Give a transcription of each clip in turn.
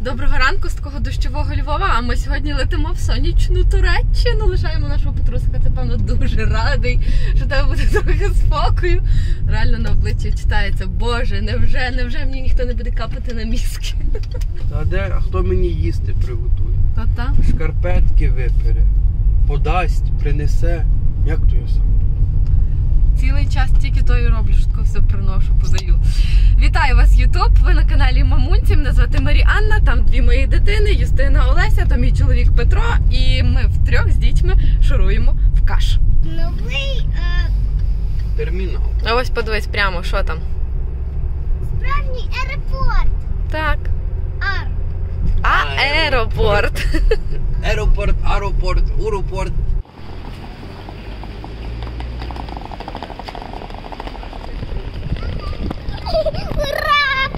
Доброго ранку з такого дощового Львова, а ми сьогодні летимо в сонячну Туреччину. Лишаємо нашого Петрусика, це, певно, дуже радий, що тебе буде трохи спокою. Реально на обличчі читається: Боже, невже мені ніхто не буде капати на мізки? А хто мені їсти приготує? Та-та. Шкарпетки випере, подасть, принесе. Як то я сам? Цілий час тільки то і роблю, що все приношу, подаю. Вітаю вас, Ютуб! Ви на каналі Мамунці. Мене звати Маріанна, там дві мої дитини, Юстина, Олеся, там мій чоловік Петро. І ми втрьох з дітьми шуруємо в Каш. Новий Термінал. А ось подивись прямо, що там. справжній аеропорт. Так. Аеропорт. Аеропорт, уропорт. Ура!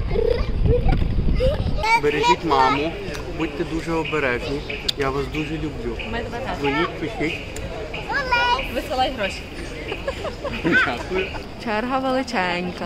Бережіть маму, будьте дуже обережні. Я вас дуже люблю. Ми тебе теж. Дзвоніть, пишіть. Висилай гроші. Дякую. Черга величенька.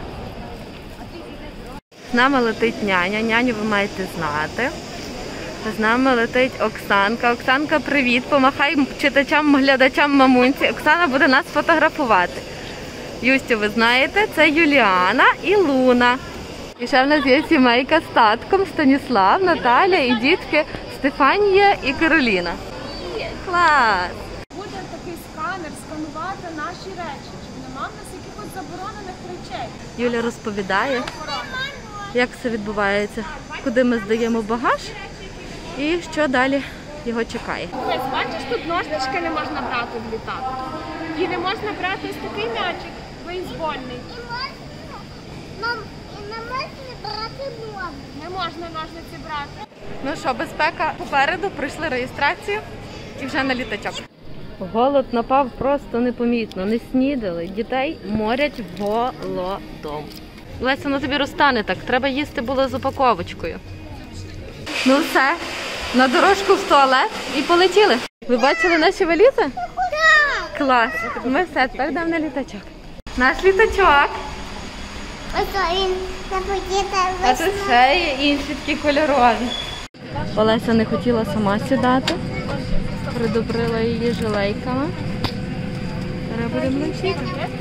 З нами летить няня. Няню ви маєте знати. З нами летить Оксанка. Оксанка, привіт. Помахай читачам, глядачам Мамунці. Оксана буде нас фотографувати. Юстю, ви знаєте, це Юліана і Луна. І ще в нас є сімейка з татком: Станіслав, Наталя і дітки Стефанія і Кароліна. Клас! Буде такий сканер сканувати наші речі, щоб нема в нас якихось заборонених речей. Юля розповідає, як все відбувається, куди ми здаємо багаж і що далі його чекає. Ось, бачиш, тут ножнички не можна брати в літак. І не можна брати ось такий м'ячик, бейсбольний. Мам, і не можна брати ногу. Не можна ножниці брати. Ну що, безпека попереду, пройшли реєстрацію і вже на літачок. Голод напав просто непомітно, не снідали, дітей морять голодом. Леся, воно тобі розтане так, треба їсти було з упаковочкою. Ну все, на дорожку в туалет і полетіли. Ви бачили наші валізи? Так! Клас, ми все, тепер йдемо на літачок. Наш літачок. Ось він заподіти А тут ще є інші такі кольорові. Олеся не хотіла сама сідати. Придобрила її жилейками. Зараз будемо летіти.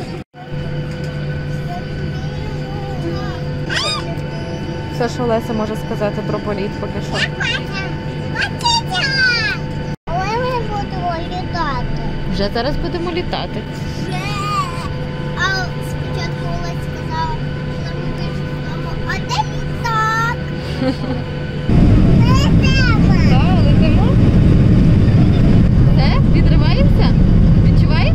Все, що Олеся може сказати про політ поки що. Але ми будемо літати. Вже зараз будемо літати. А спочатку Олеся сказала, що ми вийшли з дому, а де літак? Так, летимо. Все, відриваємося? Відчуваєш?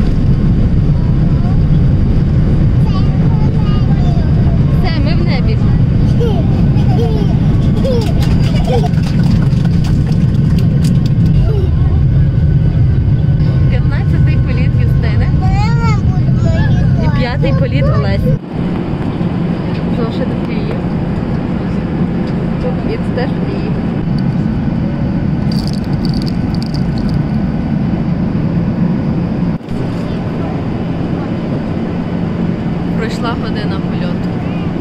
Все, ми в небі. 15-й політ Юстини. І 5-й політ Олесі. Зошит в Київ. Тут теж в Київ. Пройшла година польоту.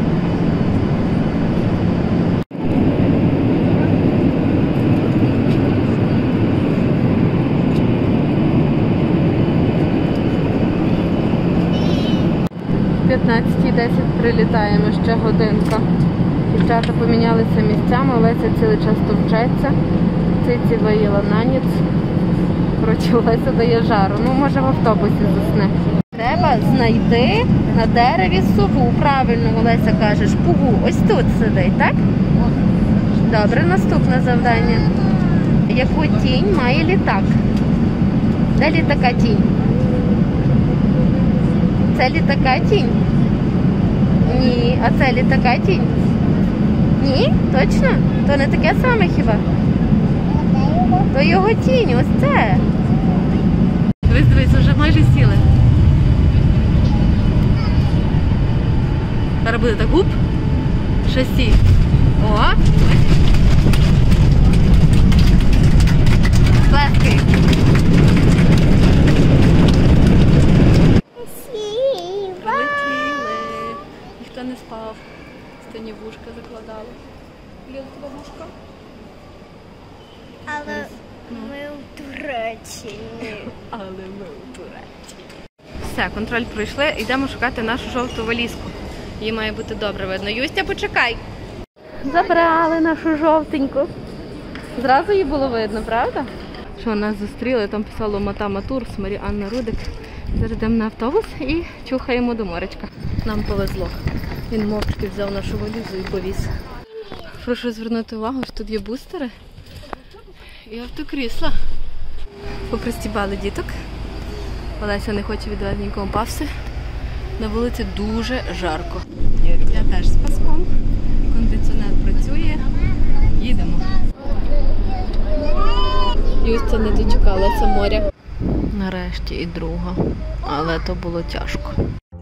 О 15:10 прилітаємо, ще годинка. Дівчата помінялися місцями, Олеся цілий час товчеться. Циці виїла на ніц. Коротше, Олеся дає жару. Ну, може в автобусі засне. Треба знайти на дереві сову. Правильно, Олеся кажеш, пугу. Ось тут сидить, так? Добре, наступне завдання. Яку тінь має літак? Де літака тінь? Це літака тінь? Ні. А це літака тінь? Ні? Точно? То не таке саме хіба? То його тінь, ось це. Дивись, вже майже сіли. Зараз буде так гуп. Шасі. О! Плескай. Прилетіли. Ніхто не спав. Стані вушка закладали. бабушка? Але ми в Туреччині. Все, контроль пройшли, йдемо шукати нашу жовту валізку. Її має бути добре видно. Юстя, почекай! Забрали нашу жовтеньку. Зразу її було видно, правда? Що нас зустріли, там писало Матама Турс, Маріанна Рудик. Зараз йдемо на автобус і чухаємо до моречка. Нам повезло. Він мовчки взяв нашу валізу і повіз. Прошу звернути увагу, що тут є бустери і автокрісла. Попристібали діток. Олеся не хоче віддавати нікому паси. На вулиці дуже жарко. Я теж з паском. Кондиціонер працює. Їдемо. Юстя не дочекалася моря. Нарешті і друга. Але то було тяжко.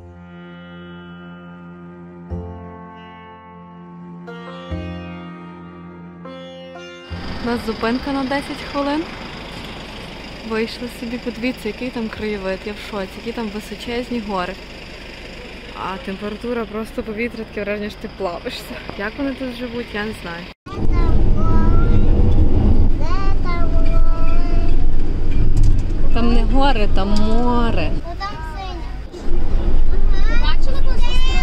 У нас зупинка на 10 хвилин. Вийшли собі, подивіться, який там краєвид, я в шоці, які там височезні гори. А температура просто повітря, таке враження, що ти плавишся. Як вони тут живуть, я не знаю. Там не гори, там море. Там синя. Бачила просто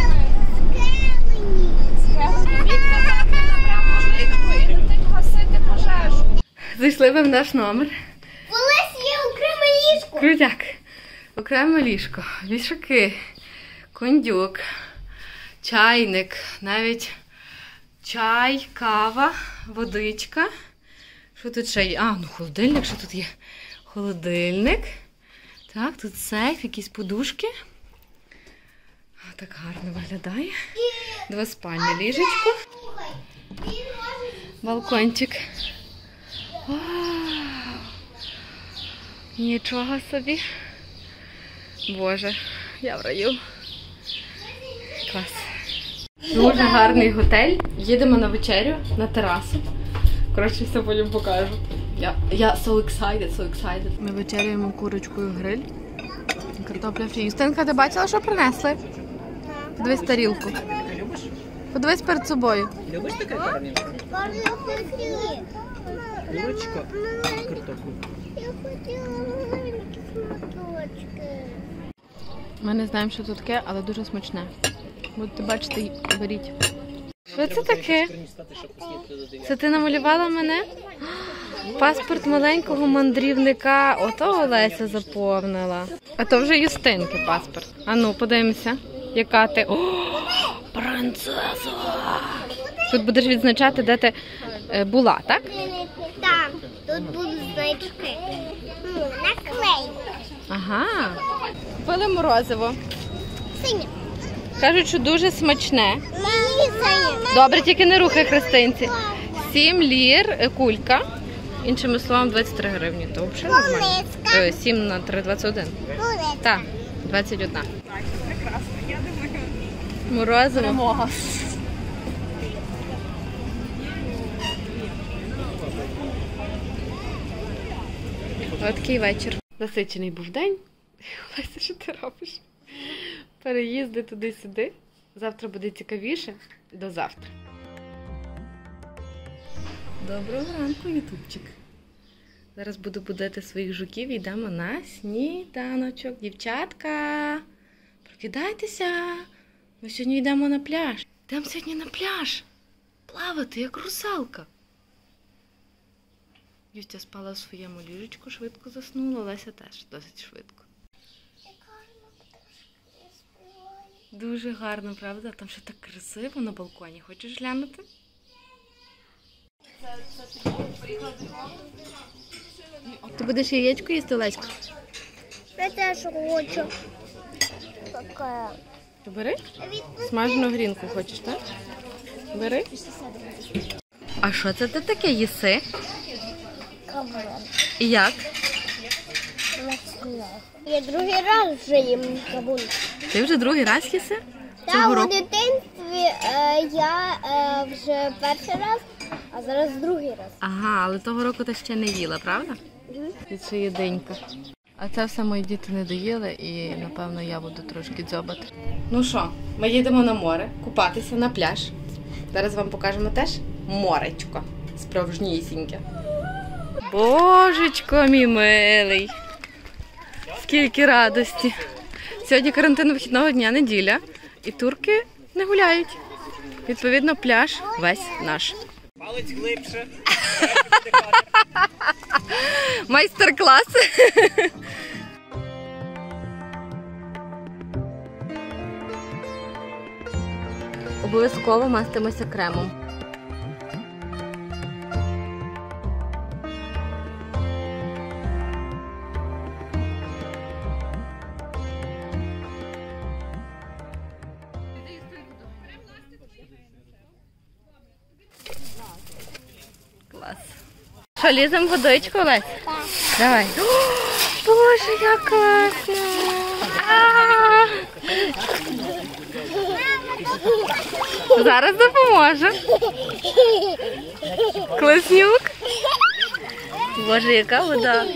гасити пожежу. Зайшли ви в наш номер. Колись є окреме ліжко. Крутяк. Окреме ліжко, вішаки, кондюк, чайник, навіть чай, кава, водичка. Що тут ще є? А, ну холодильник, що тут є? Холодильник. Так, тут сейф, якісь подушки. Так гарно виглядає. Двоспальне ліжечко. Балкончик. Вау! Нічого собі. Боже, я в раю. Клас. Дуже гарний готель. Їдемо на вечерю, на терасу. Коротше, все потім покажу. Я so excited. Ми вечеряємо курочкою гриль. Картопля фрі. Юстинка, ти бачила, що принесли? Подивись тарілку. Подивись перед собою. Любиш таке картоплю? Курочка, картоплю. Я хотіла маленькі шматочки. Ми не знаємо, що тут таке, але дуже смачне. Будете бачити, беріть. Що це таке? Це ти намалювала мене? Паспорт маленького мандрівника. Ото Олеся заповнила. А то вже Юстинки паспорт. А ну, подивимося, яка ти. О, принцеса! Тут будеш відзначати, де ти була, так? Так, тут будуть значки. Наклейки. Ага. Купили морозиво. Синя. Кажуть, що дуже смачне. Мені синя. Добре, тільки не рухай, христинці. 7 лір, кулька. Іншими словами, 23 гривні. То взагалі нормально. 7 на 3, 21. Так, 21. Прекрасно, я думаю. Морозиво. Перемога. Ось такий вечір. Насичений був день. Олеся, що ти робиш? Переїзди туди-сюди. Завтра буде цікавіше. До завтра. Доброго ранку, ютубчик. Зараз буду будити своїх жуків і йдемо на сніданочок. Дівчатка, прокидайтеся. Ми сьогодні йдемо на пляж. Йдемо сьогодні на пляж. Плавати, як русалка. Юстя спала в своєму ліжечку, швидко заснула. Леся теж досить швидко. Дуже гарно, правда? Там ще так красиво на балконі. Хочеш глянути? Ти будеш яєчко їсти, Леська? Я теж хочу. Така. Бери. Смажену грінку хочеш, так? Бери. А що це ти таке їси? Кавун. І як? Я другий раз вже їм кавун. Ти вже другий раз їси? Та Цього у року? дитинстві я вже перший раз, а зараз другий раз. Ага, але того року ти ще не їла, правда? Це ще єдинька. А це все мої діти не доїли і, напевно, я буду трошки дзьобати. Ну що, ми їдемо на море, купатися на пляж. Зараз вам покажемо теж. моречко. Справжнісіньке. Божечко мій милий. Скільки радості. Сьогодні карантин вихідного дня, неділя. І турки не гуляють. Відповідно, пляж весь наш. Палець глибше. Майстер-клас. Обов'язково мастимося кремом. Клас. Що, ліземо в водичку, Олесь? Так. Давай. О, Боже, як класно! А! Зараз допоможу. Класнюк. Боже, яка вода.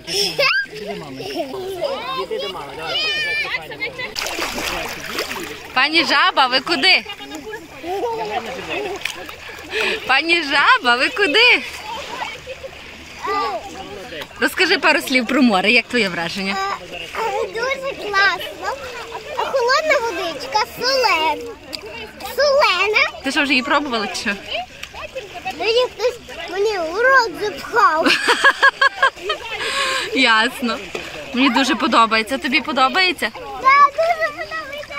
Пані Жаба, ви куди? Пані Жаба, ви куди? Розкажи пару слів про море, як твоє враження? Дуже класно. Холодна водичка, солена. Солена. Ти що, вже її пробувала чи що? Тоді хтось мені у рот запхав. Ясно. Мені дуже подобається. Тобі подобається? Так, дуже подобається.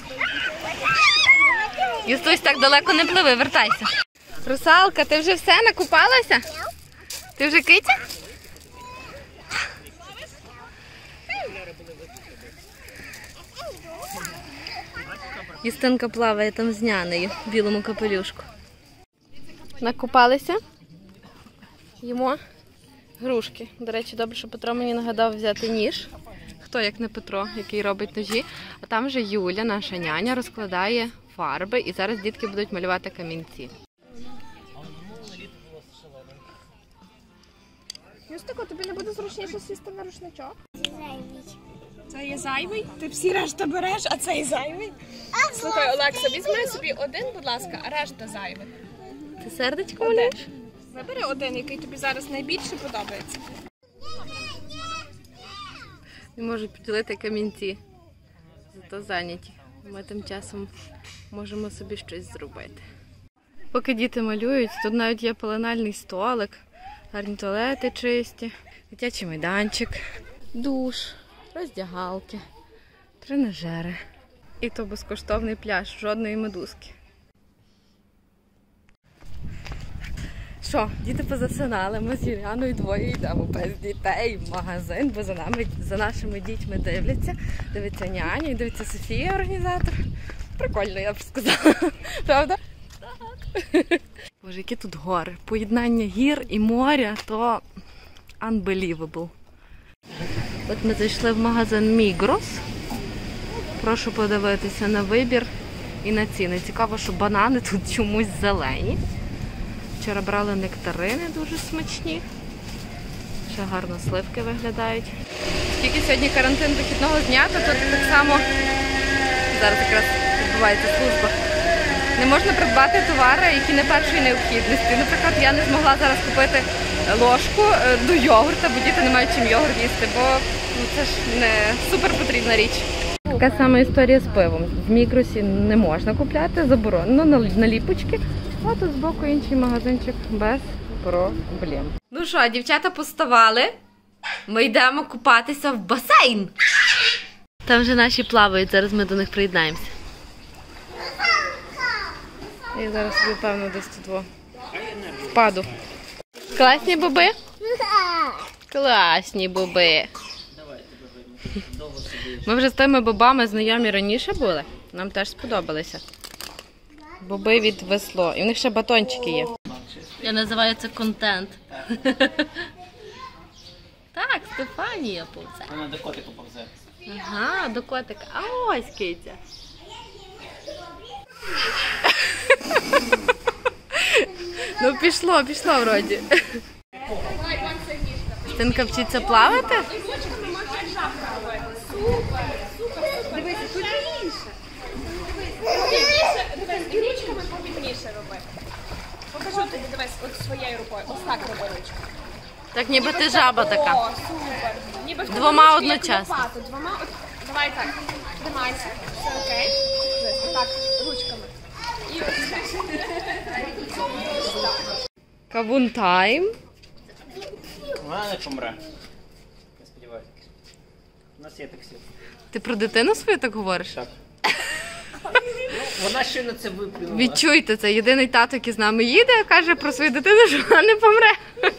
Юстусь, так далеко не пливи, вертайся. Русалка, ти вже все накупалася? Ти вже киця? Юстинка плаває там з нянею в білому капелюшку. Накупалися? Їмо грушки. До речі, добре, що Петро мені нагадав взяти ніж. Хто, як не Петро, який робить ножі. А там вже Юля, наша няня, розкладає фарби і зараз дітки будуть малювати камінці. Юстико, тобі не буде зручніше сісти на рушничок? Зайвий. Це є зайвий? Ти всі решта береш, а цей зайвий? Слухай, Олекса, візьми собі один, будь ласка, а решта зайвий. Ти сердечко малюєш? Вибери один, який тобі зараз найбільше подобається. Не можуть поділити камінці. Зато зайняті. Ми тим часом можемо собі щось зробити. Поки діти малюють, тут навіть є пеленальний столик, гарні туалети чисті, дитячий майданчик, душ, роздягалки, тренажери. І то безкоштовний пляж, жодної медузки. Що, діти позасинали, ми з Юліаною двоє йдемо без дітей в магазин, бо за нашими дітьми дивиться няня і дивиться Софія, організатор. Прикольно, я б сказала. Правда? Так. Боже, які тут гори. Поєднання гір і моря, то unbelievable. От ми зайшли в магазин Migros. Прошу подивитися на вибір і на ціни. Цікаво, що банани тут чомусь зелені. Вчора брали нектарини дуже смачні. Ще гарно сливки виглядають. Оскільки сьогодні карантин вихідного дня, то тут так само зараз якраз відбувається служба. Не можна придбати товари, які не першої необхідності. Наприклад, я не змогла зараз купити ложку до йогурта, бо діти не мають чим йогурт їсти, бо це ж не супер потрібна річ. Така сама історія з пивом. В Мігросі не можна купляти, заборонено наліпочки. А тут збоку інший магазинчик без проблем. Ну що, дівчата поставали. Ми йдемо купатися в басейн. Там вже наші плавають, зараз ми до них приєднаємося. Я зараз собі, певно, десь тут впаду. Класні боби? Класні боби. Ми вже з тими бобами знайомі раніше були. Нам теж сподобалися. Боби від весло. І в них ще батончики є. Я називаю це контент. Так, Стефанія повзе. Вона до котику повзе. Ага, до котика. А ось киця. Ну пішло вроді. Стинка вчиться плавати? Ручками можна жабка робити. Супер, супер. Дивися, тут повільніше. Дивись, і ручками повільніше роби. Покажу от своєю рукою. Ось так роби ручку. Так ніби ти жаба така. О, супер. Ніби в Двома ручку, одночасно. як лопату. Давай так. Тримайся. Все окей. Так, ручками. І ось так. Кавун тайм. Вона не помре. Я сподіваюся. У нас є таксі. Ти про дитину свою так говориш? Так. Вона щойно це виплюнула. Відчуйте це. Єдиний тато, який з нами їде, каже про свою дитину, що вона не помре.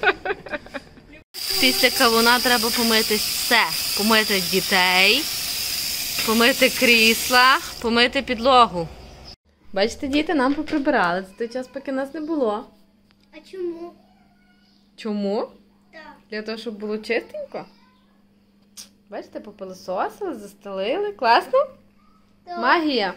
Після кавуна треба помити все. Помити дітей, помити крісла, помити підлогу. Бачите, діти нам поприбирали за той час, поки нас не було. А чому? Чому? Так. Для того, щоб було чистенько. Бачите, попилососили, застелили. Класно? Так. Магія.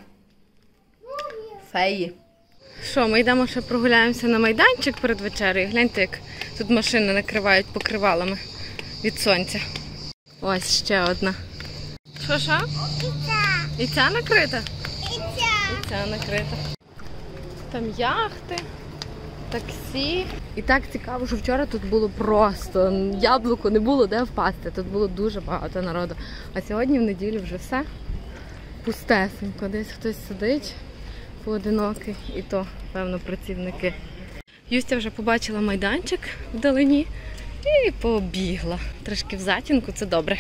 Феї. Що, ми йдемо ще прогуляємося на майданчик перед вечерею. Гляньте, як тут машини накривають покривалами від сонця. Ось ще одна. Що? І ця. І ця накрита? І ця. І ця накрита. Там яхти, таксі. І так цікаво, що вчора тут було просто яблуко, не було де впасти. Тут було дуже багато народу. А сьогодні в неділю вже все пустесенько. Десь хтось сидить поодинокий, і то, певно, працівники. Юстя вже побачила майданчик вдалині і побігла. Трошки в затінку, це добре.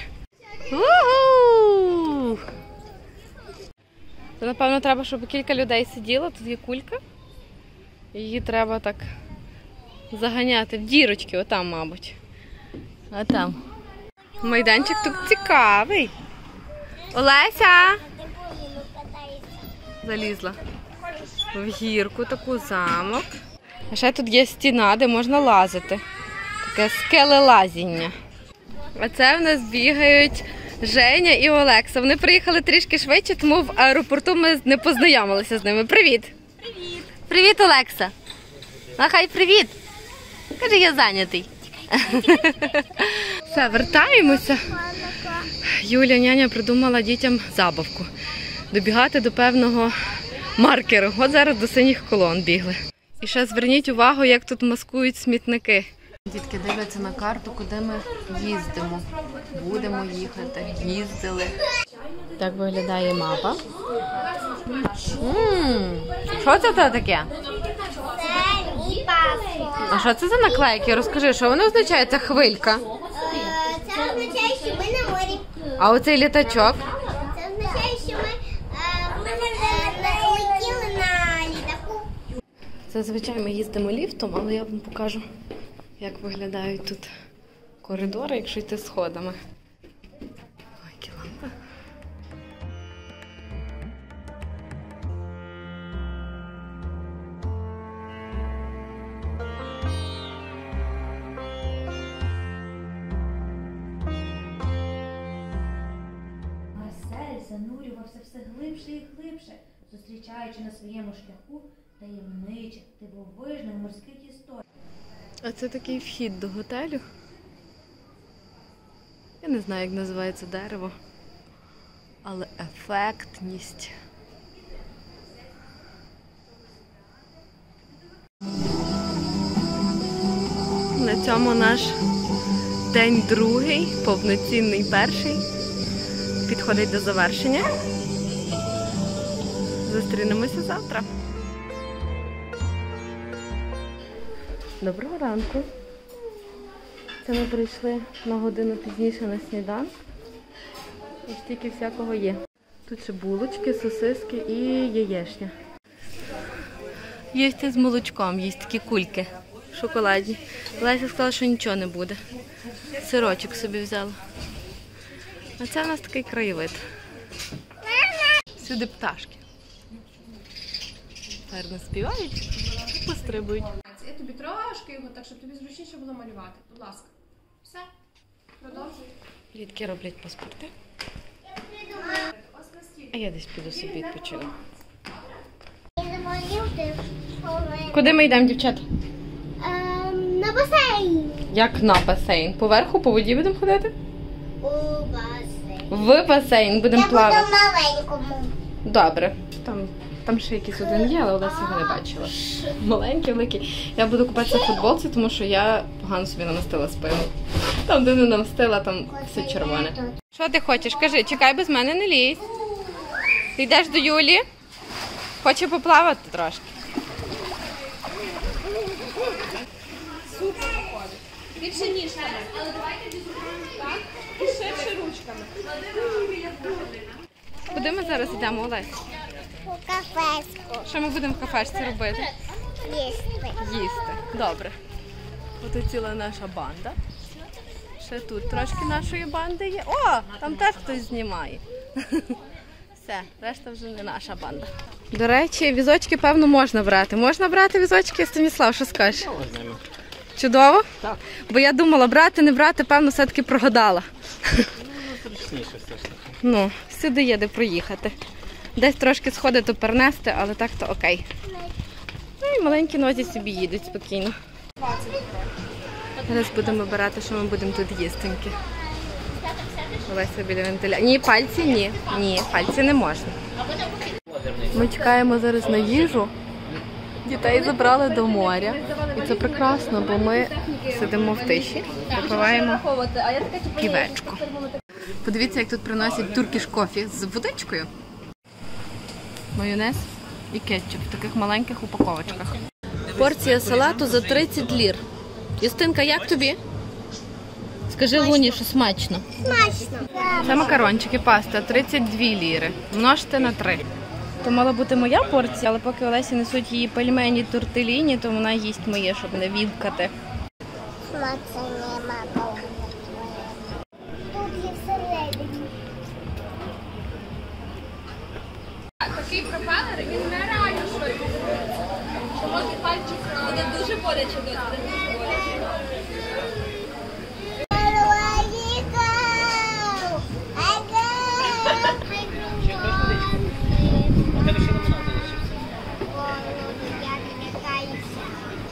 У-ху! Це, напевно, треба, щоб кілька людей сиділо. Тут є кулька. Її треба так заганяти в дірочки, отам, мабуть. А там. Майданчик тут цікавий. Олеся! Залізла в гірку, таку замок. А ще тут є стіна, де можна лазити. Таке скелелазіння. А це в нас бігають Женя і Олекса. Вони приїхали трішки швидше, тому в аеропорту ми не познайомилися з ними. Привіт! Привіт! Привіт, Олекса! Махай привіт! Каже, я зайнятий. Все, вертаємося. Юля, няня, придумала дітям забавку. Добігати до певного маркеру. От зараз до синіх колон бігли. І ще зверніть увагу, як тут маскують смітники. Дітки дивляться на карту, куди ми їздимо. Будемо їхати, їздили. Так виглядає мапа. Що це таке? Це мій паспорт. А що це за наклейки? Розкажи, що воно означає? Це хвилька. Це означає, що ми на морі. А оцей літачок? Це означає, що ми летіли на літаку. Зазвичай ми їздимо ліфтом, але я вам покажу, як виглядають тут коридори, якщо йти сходами. Ой, які лампи. Марсель занурювався все глибше і глибше, зустрічаючи на своєму шляху таємничих, дивовижних морських історій. А це такий вхід до готелю. Я не знаю, як називається дерево, але ефектність. На цьому наш день другий, повноцінний перший, підходить до завершення. Зустрінемося завтра. Доброго ранку. Це ми прийшли на годину пізніше на сніданок. І стільки всякого є. Тут ще булочки, сосиски і яєчня. Їсти з молочком, є такі кульки в шоколаді. Леся сказала, що нічого не буде. Сирочок собі взяла. А це в нас такий краєвид. Сюди пташки. Гарно співають і пострибують. Я тобі трошки його, так щоб тобі зручніше було малювати. Будь ласка. Все. Продовжуй. Дітки роблять паспорти. А я десь піду собі відпочину. Куди ми йдемо, дівчата? На басейн. Як на басейн? Поверху, по воді будемо ходити? У басейн. В басейн будемо Я плавати. буду маленькому. Добре. Там Там ще якийсь один є, але Олеся його не бачила. Маленький, великий. Я буду купатися в футболці, тому що я погано собі намастила спину. Там, де не намастила, там все червоне. Що ти хочеш? Кажи, чекай, без мене не лізь. Ти йдеш до Юлі? Хоче поплавати трошки. Більше ніж треба. Але давайте дізнаємо так і ширше ручками. Куди ми зараз йдемо, Олесь? У кафешку. Що ми будемо в кафешці робити? Їсти. Їсти. Добре. Ось ціла наша банда. Ще тут трошки нашої банди є. О, там теж хтось знімає. Все, решта вже не наша банда. До речі, візочки, певно, можна брати. Можна брати візочки, Станіслав, що скажеш? Чудово? Так. Бо я думала, брати, не брати, певно, все-таки прогадала. Зручніше все ж таки. Ну, сюди є де проїхати. Десь трошки сходити, перенести, але так то окей. Ну і маленькі нозі собі їдуть спокійно. Зараз будемо вибирати, що ми будемо тут їстеньки. Олеся біля вентиля. Ні, пальці ні. Ні, пальці не можна. Ми чекаємо зараз на їжу. Дітей забрали до моря. І це прекрасно, бо ми сидимо в тиші, випиваємо півечко. Подивіться, як тут приносять туркіш кофі з водичкою. Майонез і кетчуп в таких маленьких упаковочках. Порція салату за 30 лір. Юстинка, як тобі? Скажи Луні, що смачно. Смачно. Це макарончики, паста, 32 ліри. Множте на 3. То мала бути моя порція, але поки Олесі несуть її пельмені тортеліні, то вона їсть моє, щоб не відкати. Смачно нема. Тут є всередині. Такий пропелер, він нереально швидко. Може пальчик буде дуже боляче досить. У тебе ще лимонад залишився. Я не каюся.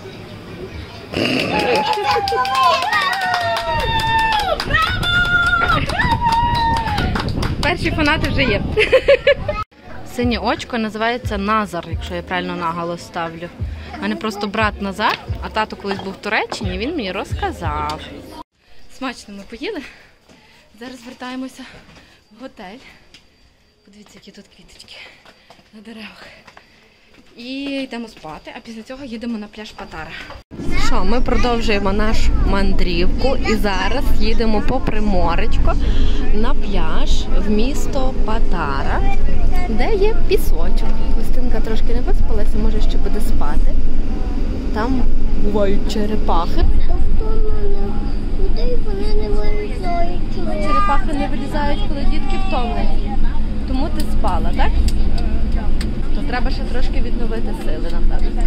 Перші фанати вже є. Синє очко називається Назар, якщо я правильно наголос ставлю. У мене просто брат Назар, а тато колись був в Туреччині, він мені розказав. Смачно ми поїли. Зараз вертаємося в готель. Подивіться, які тут квіточки на деревах. І йдемо спати, а після цього їдемо на пляж Патара. Що, ми продовжуємо нашу мандрівку і зараз їдемо по Приморечко на пляж в місто Патара, де є пісочок. Костинка трошки не виспалася, може ще буде спати. Там бувають черепахи. Куди вони не вилізають? Черепахи не вилізають, коли дітки втомлені. Тому ти спала, так? То треба ще трошки відновити сили, напевно.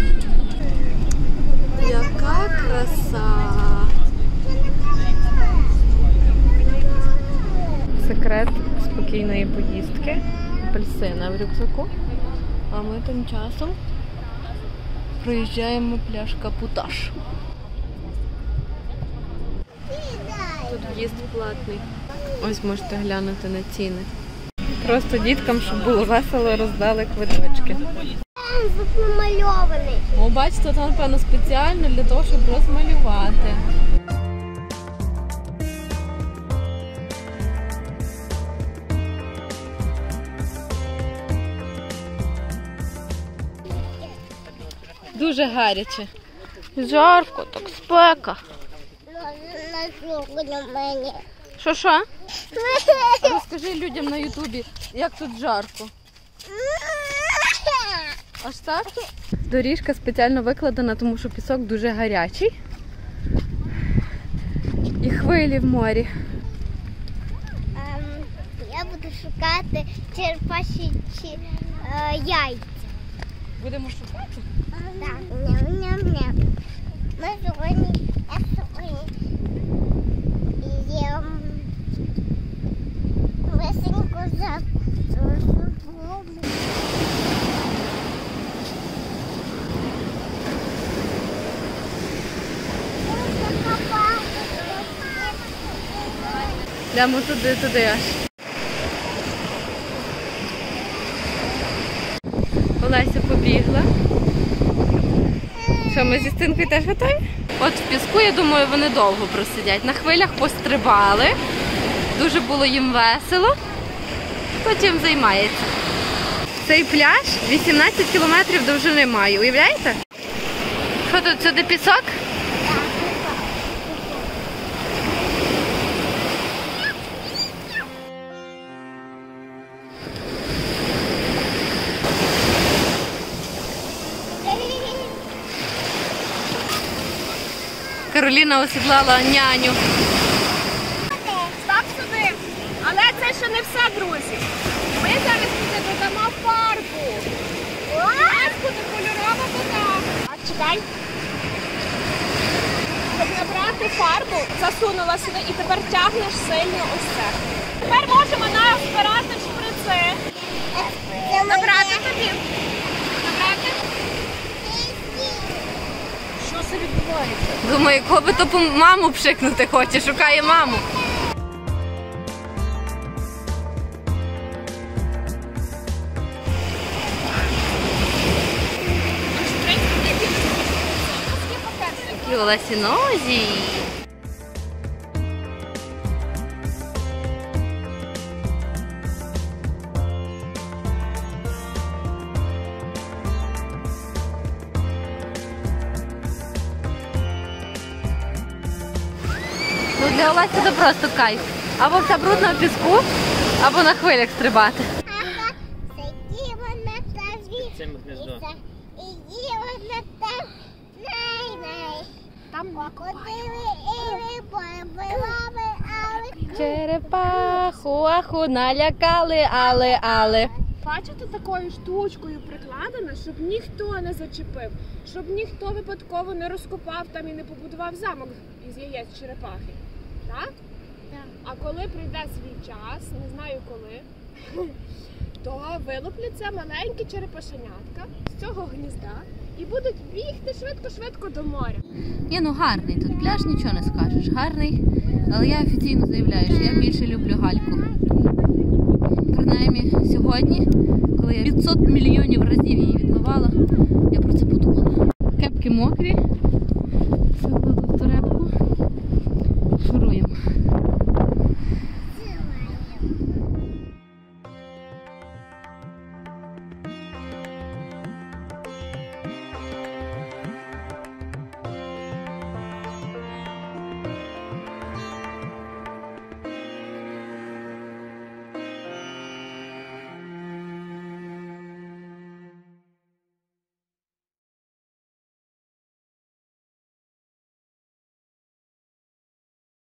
Яка краса! Секрет спокійної поїздки. Апельсина в рюкзаку. А ми тим часом проїжджаємо пляж Капуташ. Тут в'їзд платний. Ось можете глянути на ціни. Просто діткам, щоб було весело, роздали квиточки. Тут намальований. О, бачите, там, напевно, спеціально для того, щоб розмалювати. Дуже гаряче. Жарко, так спека. На мені. Що? Розкажи людям на Ютубі, як тут жарко. Аж так? Доріжка спеціально викладена, тому що пісок дуже гарячий. І хвилі в морі. Я буду шукати черепаші яйця. Будемо шукати? Так, ням-ням-ням. Ми сьогодні, я сьогодні їм весеньку за. Йдемо туди аж. Що, ми зі Стинкою теж готові? От в піску, я думаю, вони довго просидять. На хвилях пострибали. Дуже було їм весело. Хто чим займається? Цей пляж 18 кілометрів довжини має. Уявляєте? Що тут, сюди пісок? Кароліна осідлала няню. Став сюди. Але це ще не все, друзі. Ми зараз туди додамо фарбу. У нас буде кольорова вода. А чекай. Щоб набрати фарбу, засунула сюди і тепер тягнеш сильно ось це. Тепер можемо збирати шприци. Набрати тобі. Набрати. Що це відбувається? Думаю, кого би то по маму пшикнути хоче, шукає маму. Такі ласінозі. Ну, для Олесі це просто кайф. Або в брудному піску, або на хвилях стрибати. Ага, сиділа на тазі. Цим гнездо. І їла на там. Най-най. Там Ходили і вибили, але... Черепаху, аху, налякали, але. бачите, такою штучкою прикладено, щоб ніхто не зачепив, щоб ніхто випадково не розкопав там і не побудував замок із яєць черепахи. Так? Так. А коли прийде свій час, не знаю коли, то вилупляться маленькі черепашенятка з цього гнізда і будуть бігти швидко-швидко до моря. Ні, ну гарний тут пляж, нічого не скажеш. Гарний, але я офіційно заявляю, що я більше люблю гальку. Принаймні сьогодні, коли я 500 мільйонів разів її відмивала, я про це подумала. Кепки мокрі,